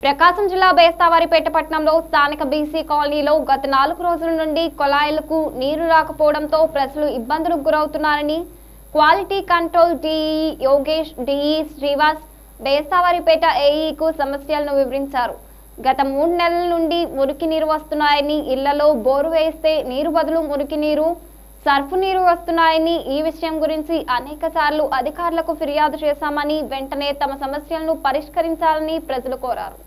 ప్రకాశం జిల్లా బేస్తావారిపేట పట్టణంలో స్థానిక బీసీ కాలనీలో గత 4 రోజుల నుండి కొలాయిలకు నీరు రాకపోవడంతో ప్రజలు ఇబ్బందులకు గురవుతున్నారని quality control DE Yogesh, DE Srivas Bestavaripeta ఏఈకు సమస్యలను వివరించారు. గత 3 నెలల నుండి మురికి నీరు వస్తున్నాయని, ఇళ్లలో బోరు వేస్తే నీరు బదులు మురికి నీరు, సర్ఫు నీరు వస్తున్నాయని, ఈ విషయం గురించి అనేక సార్లు అధికారులకు ఫిర్యాదు చేశామని, వెంటనే తమ సమస్యలను పరిష్కరించాలని ప్రజలు కోరారు.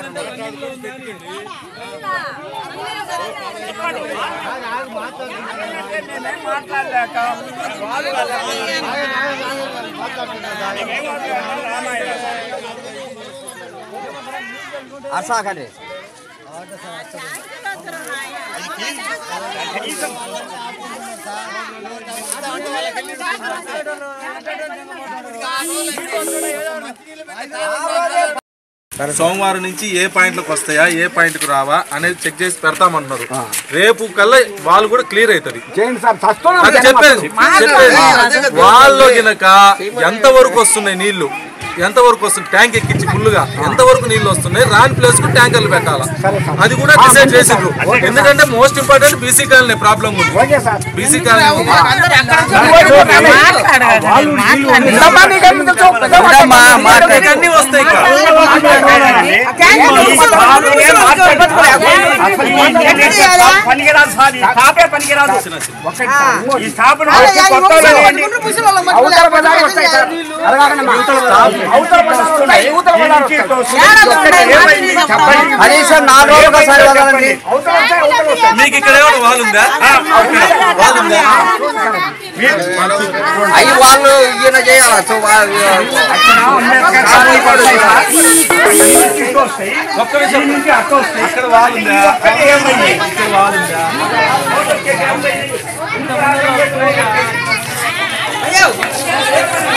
సోమవారం నుంచి ఏ పాయింట్లకు వస్తాయా, ఏ పాయింట్కు రావా అనేది చెక్ చేసి పెడతామంటున్నారు. రేపు కల్లా వాళ్ళు కూడా క్లియర్ అవుతుంది. చెప్పేది వాళ్ళు గినక ఎంతవరకు వస్తున్నాయి నీళ్లు, ఎంతవరకు వస్తుంది, ట్యాంక్ ఎక్కించి ఫుల్గా ఎంతవరకు నీళ్లు వస్తున్నాయి, రాని ప్లేస్ కు ట్యాంకర్లు పెట్టాలా, అది కూడా డిసైడ్ చేసిండ్రు. ఎందుకంటే most important BC colony problem ఉంది. బీసీ కాలనీ అన్ని వస్తాయి. మీకు ఇక్కడ ఏమైనా వాళ్ళు ఉందా? అవి వాళ్ళు ఈయన చేయాలి. ఒక్క విషయం, అక్కడ వాళ్ళుందా, ఇక్కడ వాళ్ళుందా